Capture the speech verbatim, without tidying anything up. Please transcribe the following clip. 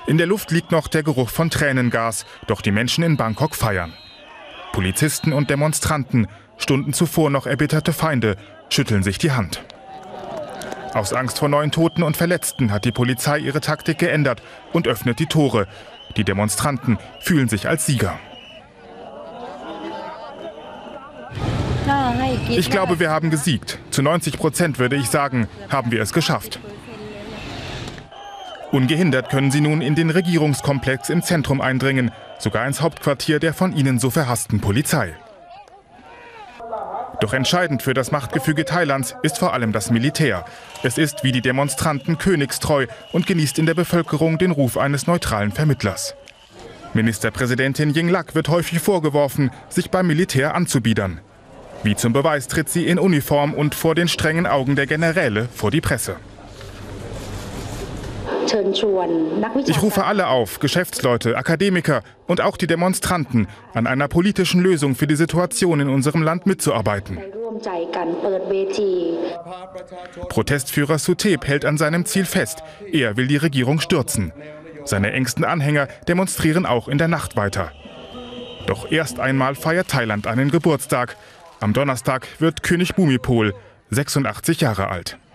In der Luft liegt noch der Geruch von Tränengas, doch die Menschen in Bangkok feiern. Polizisten und Demonstranten, Stunden zuvor noch erbitterte Feinde, schütteln sich die Hand. Aus Angst vor neuen Toten und Verletzten hat die Polizei ihre Taktik geändert und öffnet die Tore. Die Demonstranten fühlen sich als Sieger. Ich glaube, wir haben gesiegt. Zu neunzig Prozent würde ich sagen, haben wir es geschafft. Ungehindert können sie nun in den Regierungskomplex im Zentrum eindringen, sogar ins Hauptquartier der von ihnen so verhassten Polizei. Doch entscheidend für das Machtgefüge Thailands ist vor allem das Militär. Es ist wie die Demonstranten königstreu und genießt in der Bevölkerung den Ruf eines neutralen Vermittlers. Ministerpräsidentin Yingluck wird häufig vorgeworfen, sich beim Militär anzubiedern. Wie zum Beweis tritt sie in Uniform und vor den strengen Augen der Generäle vor die Presse. Ich rufe alle auf, Geschäftsleute, Akademiker und auch die Demonstranten, an einer politischen Lösung für die Situation in unserem Land mitzuarbeiten. Protestführer Suthep hält an seinem Ziel fest. Er will die Regierung stürzen. Seine engsten Anhänger demonstrieren auch in der Nacht weiter. Doch erst einmal feiert Thailand einen Geburtstag. Am Donnerstag wird König Bhumipol sechsundachtzig Jahre alt.